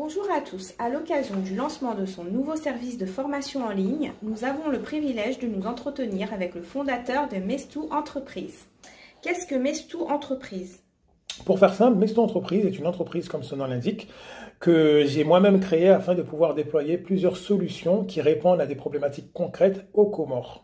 Bonjour à tous. À l'occasion du lancement de son nouveau service de formation en ligne, nous avons le privilège de nous entretenir avec le fondateur de Mestou Entreprise. Qu'est-ce que Mestou Entreprise? Pour faire simple, Mestou Entreprise est une entreprise, comme son nom l'indique, que j'ai moi-même créée afin de pouvoir déployer plusieurs solutions qui répondent à des problématiques concrètes aux Comores.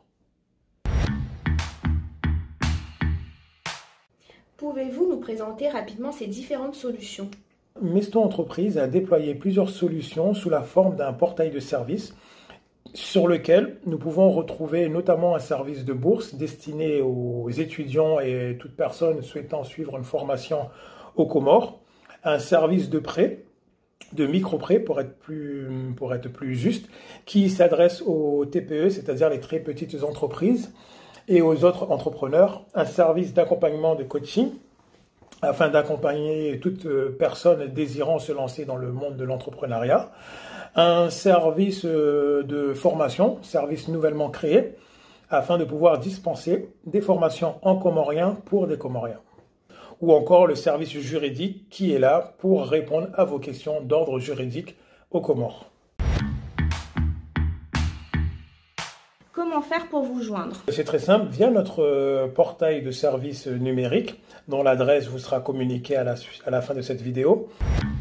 Pouvez-vous nous présenter rapidement ces différentes solutions? Mestou Entreprise a déployé plusieurs solutions sous la forme d'un portail de services sur lequel nous pouvons retrouver notamment un service de bourse destiné aux étudiants et toute personne souhaitant suivre une formation aux Comores, un service de prêt, de micro-prêt pour être plus juste, qui s'adresse aux TPE, c'est-à-dire les très petites entreprises, et aux autres entrepreneurs, un service d'accompagnement de coaching, afin d'accompagner toute personne désirant se lancer dans le monde de l'entrepreneuriat. Un service de formation, service nouvellement créé, afin de pouvoir dispenser des formations en comorien pour des Comoriens. Ou encore le service juridique qui est là pour répondre à vos questions d'ordre juridique aux Comores. Comment faire pour vous joindre? C'est très simple, via notre portail de services numériques, dont l'adresse vous sera communiquée à la fin de cette vidéo.